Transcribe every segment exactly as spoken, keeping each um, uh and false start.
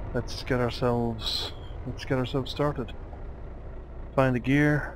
let's get ourselves let's get ourselves started. Find the gear,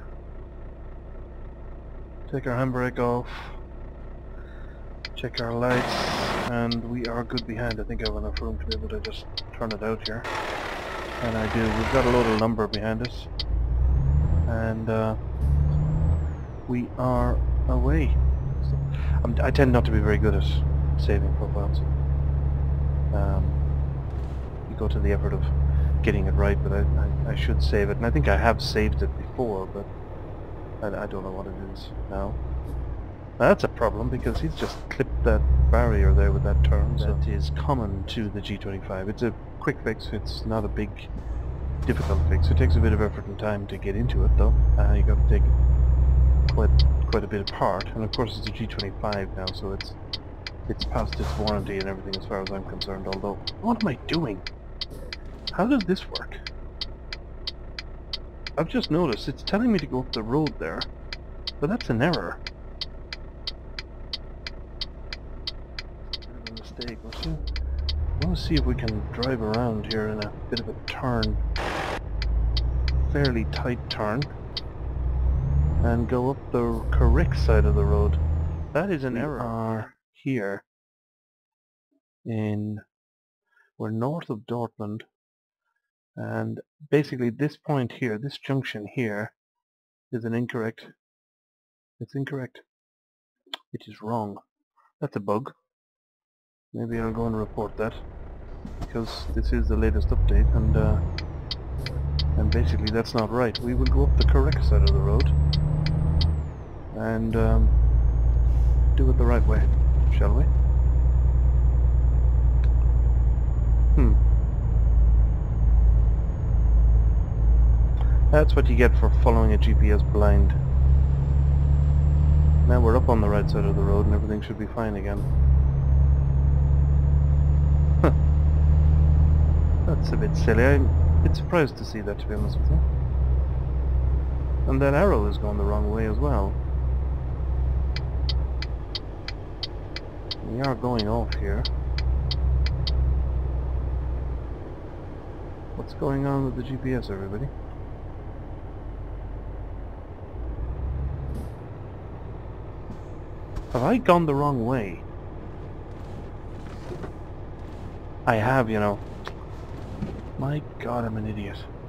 take our handbrake off, check our lights, and we are good behind. I think I have enough room to be able to just turn it out here. And I do. We've got a load of lumber behind us. And uh, we are away. So, I'm, I tend not to be very good at saving profiles. Um, you go to the effort of getting it right, but I, I, I should save it. And I think I have saved it before, but I, I don't know what it is now. Now that's a problem because he's just clipped that barrier there with that turn. So that is common to the G twenty-five. It's a quick fix. It's not a big, difficult fix. It takes a bit of effort and time to get into it, though. Uh, you got to take quite quite a bit apart. And of course, it's a G twenty-five now, so it's it's past its warranty and everything as far as I'm concerned. Although, what am I doing? How does this work? I've just noticed it's telling me to go up the road there, but that's an error. Bit of a mistake. We'll see. I want to see if we can drive around here in a bit of a turn, fairly tight turn, and go up the correct side of the road. That is an we error. Are here in we're north of Dortmund, and basically this point here, this junction here, is an incorrect. It's incorrect. It is wrong. That's a bug. Maybe I'll go and report that, because this is the latest update, and uh, and basically that's not right. We will go up the correct side of the road and um, do it the right way, shall we? Hmm. That's what you get for following a G P S blind. Now we're up on the right side of the road and everything should be fine again. That's a bit silly. I'm a bit surprised to see that, to be honest with you. And that arrow is going the wrong way as well. We are going off here. What's going on with the G P S, everybody? Have I gone the wrong way? I have, you know. My God, I'm an idiot.